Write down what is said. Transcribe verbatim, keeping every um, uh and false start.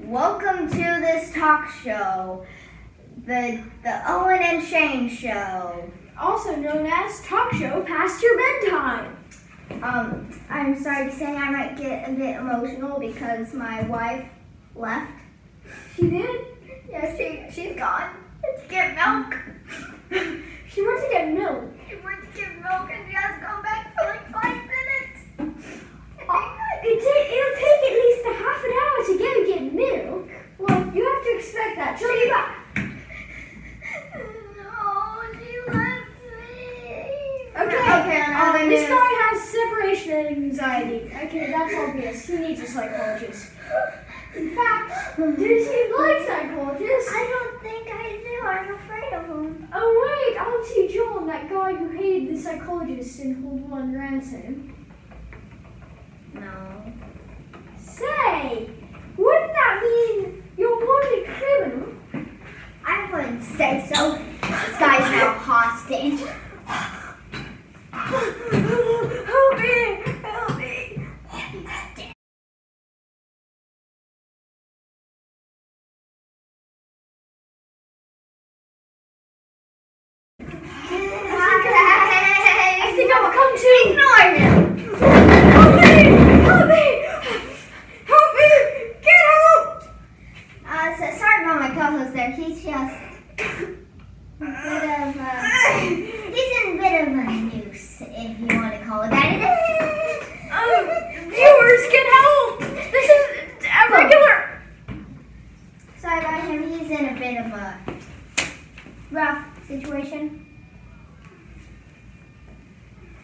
Welcome to this talk show, the the Owen and Shane show, also known as Talk Show Past Your Bedtime. Um, I'm sorry to say I might get a bit emotional because my wife left. She did? Yeah, she she's gone to get milk. She went to get milk. She went to get milk and she has to come back for like five minutes. Oh, it ta- it'll take at least a half an hour to go get milk. Well, you have to expect that. She'll be back. No, she left me. Okay, okay um, um, this guy has separation anxiety. Okay, that's obvious. He needs a psychologist. In fact, does he like psychologists? I don't think I do. I'm afraid of him. Oh wait, Auntie John, that guy who hated the psychologist and held one ransom. No. Say, wouldn't that mean you're a wanted criminal? I wouldn't say so. This guy's now hostage.